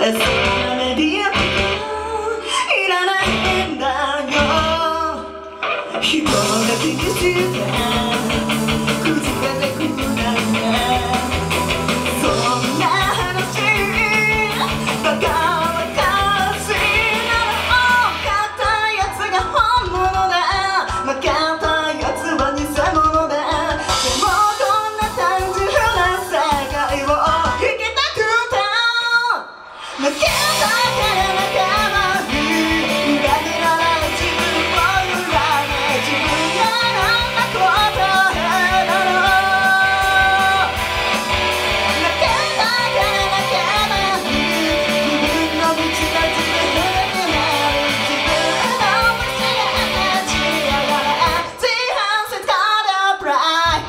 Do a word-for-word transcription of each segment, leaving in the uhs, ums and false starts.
そんなメディアとかいらないんだよ。人が気にしてくじけてくなんて、そんな話バカバカしいなら勝ったやつが本物だ、負けたやつは偽物だ。でもこんな単純な世界を生きたくて、負けたから仲間に裏切らない自分を揺らない自分がどんなことだろう。負けたから仲間に自分の道が自分になる、自分の道が立ち上がる。自反省からプライ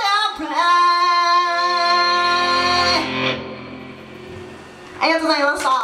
ありがとうございました。